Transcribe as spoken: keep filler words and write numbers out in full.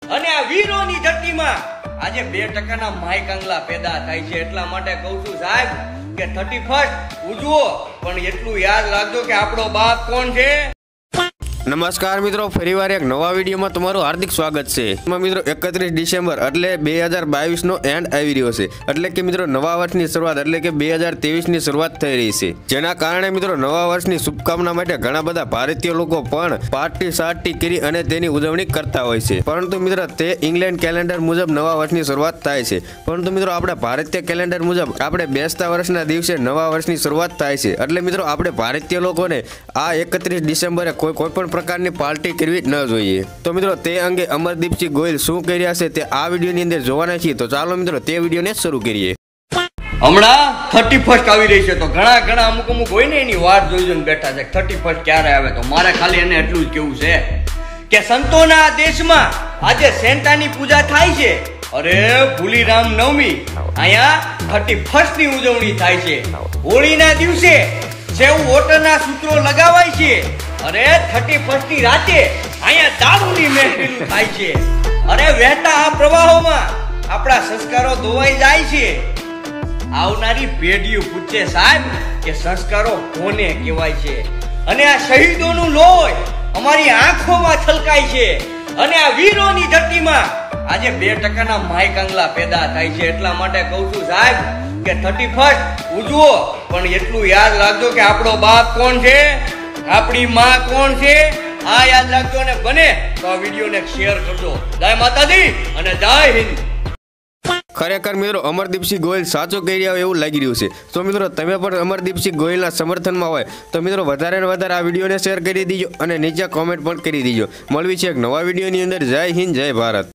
અને આ વીરોની ધરતીમાં આજે બે ટકાના માય કાંગલા પેદા થાય છે। એટલા માટે કહું છું સાહેબ કે થર્ટી ફર્સ્ટ ઉજવો, પણ એટલું યાદ રાખજો કે આપણો બાપ કોણ છે। નમસ્કાર મિત્રો, ફરીવાર એક નવા વિડીયોમાં તમારું હાર્દિક સ્વાગત છે। મિત્રો એકત્રીસ ડિસેમ્બર એટલે બે હજાર બાવીસ નો એન્ડ આવી રહ્યો છે, એટલે કે મિત્રો નવા વર્ષની શરૂઆત એટલે કે બે હજાર ત્રેવીસ ની શરૂઆત થઈ રહી છે, જેના કારણે મિત્રો નવા વર્ષની શુભકામના માટે ઘણા બધા ભારતીય લોકો પણ પાર્ટી સાર્ટી કરી અને તેની ઉજવણી કરતા હોય છે। પરંતુ મિત્રો તે ઇંગ્લેન્ડ કેલેન્ડર મુજબ નવા વર્ષની શરૂઆત થાય છે, પરંતુ મિત્રો આપણે ભારતીય કેલેન્ડર મુજબ આપણે બેસતા વર્ષના દિવસે નવા વર્ષની શરૂઆત થાય છે। એટલે મિત્રો આપણે ભારતીય લોકોને આ એકત્રીસ ડિસેમ્બરે કોઈ કોઈ પણ પ્રકારની પાર્ટી કરવી ન જોઈએ। તો મિત્રો તે અંગે અમરદીપસિંહ ગોહિલ શું કરી રહ્યા છે તે આ વિડીયોની અંદર જોવાના છીએ। તો ચાલો મિત્રો તે વિડીયોને શરૂ કરીએ। હમણાં થર્ટી ફર્સ્ટ આવી રહી છે, તો ઘણા ઘણા અમુક અમુક હોય ને એની વાત જોઈ જોઈને બેઠા છે થર્ટી ફર્સ્ટ ક્યારે આવે। તો મારે ખાલી એને એટલું જ કેવું છે કે સંતોના દેશમાં આજે સેન્ટાની પૂજા થાય છે। અરે ભૂલી રામ નવમી અહીંયા થર્ટી ફર્સ્ટ ની ઉજવણી થાય છે। હોળીના દિવસે સેવ વોટરના સૂત્રો લગાવાય છે। અરે થર્ટી ફર્સ્ટ ની રાતે અહીંયા દારૂની મહેફિલ થાય છે। અરે વહેતા આ પ્રવાહોમાં આપણા સંસ્કારો ધોવાઈ જાય છે। આવનારી પેઢીઓ પૂછે સાહેબ કે સંસ્કારો કોને કહેવાય છે, અને આ શહીદોનું લોહી અમારી આંખોમાં છલકાય છે। અને આ વીરોની ધરતીમાં આજે બે ટકાના માય કાંગલા પેદા થાય છે। એટલા માટે કહું છું સાહેબ કે થર્ટી ફર્સ્ટ ઉજવો, પણ એટલું યાદ રાખજો કે આપણો બાપ કોણ છે, આપણી માં કોણ છે, આ યાદ રાખજો। અને બને તો આ વિડીયોને શેર કરજો। જય માતાજી અને જય હિન્દ। ખરેખર મિત્રો અમરદીપસિંહ ગોહિલ સાચું કહી રહ્યા એવું લાગી રહ્યું છે। તો મિત્રો તમે પણ અમરદીપસિંહ ગોહિલના સમર્થનમાં હોય તો મિત્રો વધારે ને વધારે આ વિડીયોને શેર કરી દીજો અને નીચે કોમેન્ટ પણ કરી દીજો। મળવી છે એક નવા વિડીયોની અંદર। જય હિન્દ, જય ભારત।